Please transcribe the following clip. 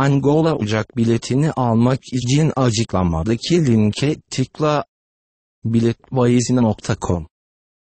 Angola uçak biletini almak için açıklamadaki linke tıkla. biletbayizine.com